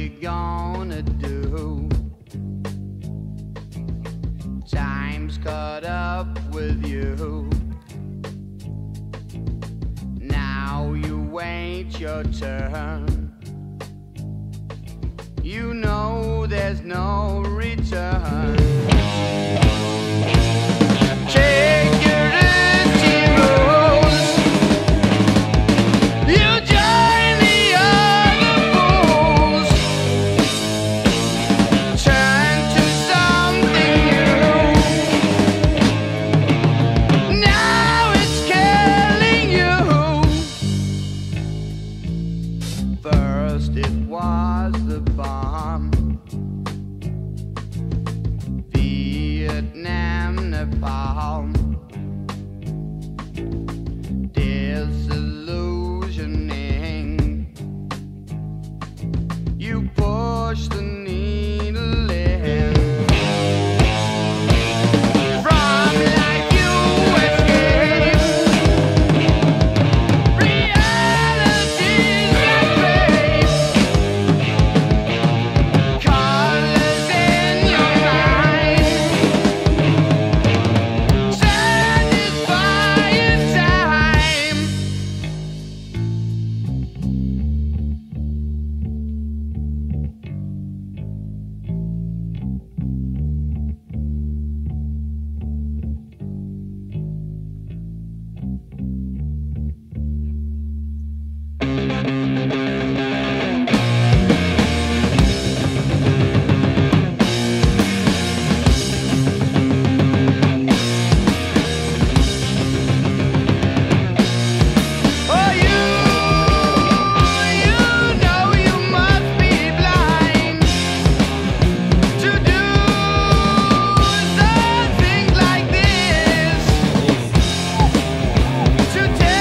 you gonna do? Time's caught up with you. Now you wait your turn. You know there's no return. Take your empty roads. You join the other fools. Turn to something new. Now it's killing you. First it was the bomb. Vietnam, Nepal. Disillusioning. You push the needle in. From life you escape. Reality's like rape. Colors in your mind. Satisfying time. Oh, you know you must be blind to do something like this. To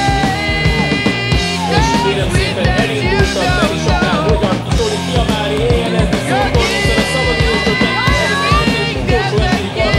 take a witness you don't know. You're giving everything that they get.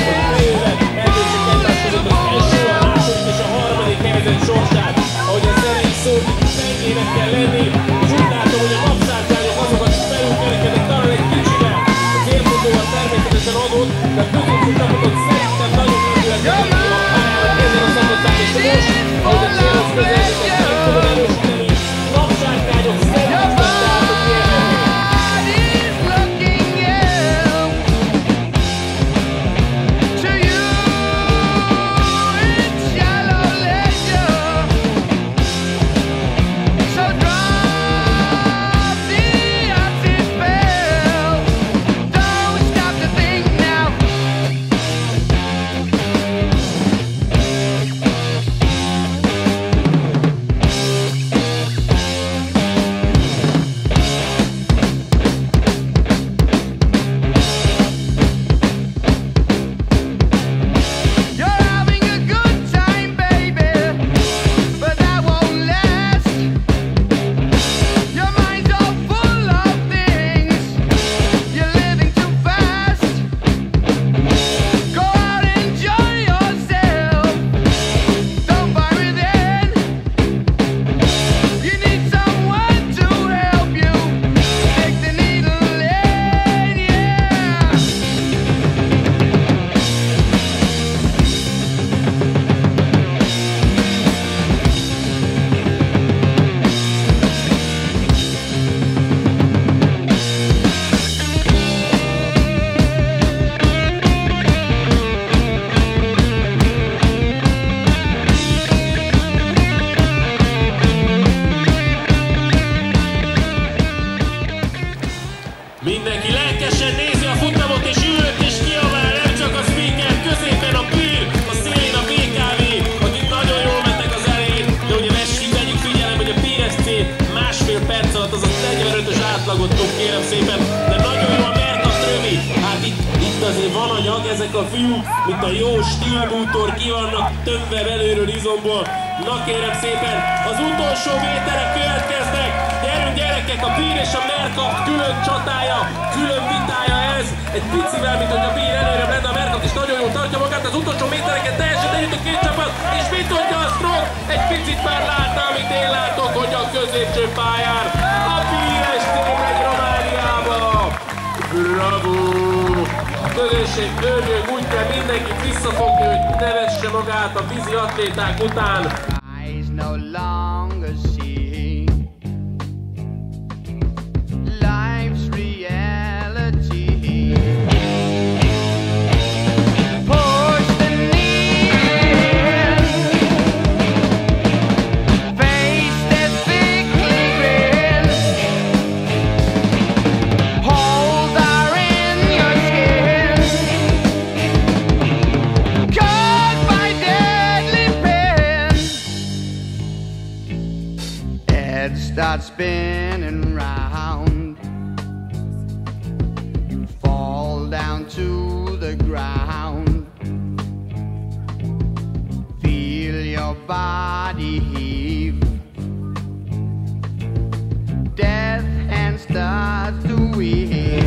You're having a good time, baby, but that won't last. Your mind's all full of things. You're living too fast. Go out and enjoy yourself. Don't buy within. You need someone to help you. Take the needle in, yeah. Mindenki lelkesen nézi a futamot és ülött és kiabál, nem csak a speaker, középen a bír, a szélén a BKV, akik nagyon jól mentek az elején, de ugye vegyük figyelem, hogy a PSC másfél perc alatt az a 45-ös átlagot dob, kérem szépen, de nagyon jól mert a Trömi. Hát itt azért van anyag, ezek a fiúk, mint a jó stílbútor, ki vannak tömve belőről izomból. Na kérem szépen, az utolsó méterek következnek. Gyerünk gyerekek, a Bír és a Merkap külön csatája, külön vitája ez. Egy picivel, mint hogy a Bír előre lenne, a Merkap is nagyon jól tartja magát. Az utolsó métereket teljesen együtt a két csapat. És mit mondja a Stroke? Egy picit már látta, amit én látok, hogy a középső pályán a Bír és tényleg Romániában. Bravo! A közönség örül, úgy kell mindenkit visszafogni, hogy ne vesse magát a vízi atléták után. Start spinning round, you fall down to the ground, feel your body heave, death hand starts to weave.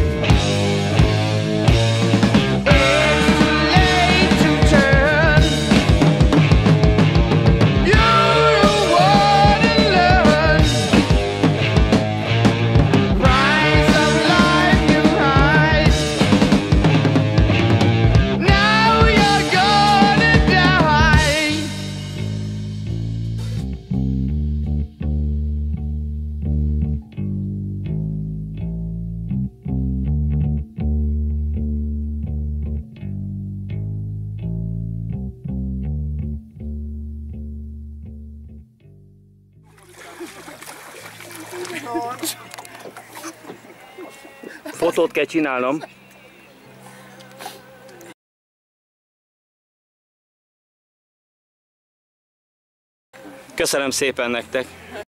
Fotót kell csinálnom. Köszönöm szépen nektek.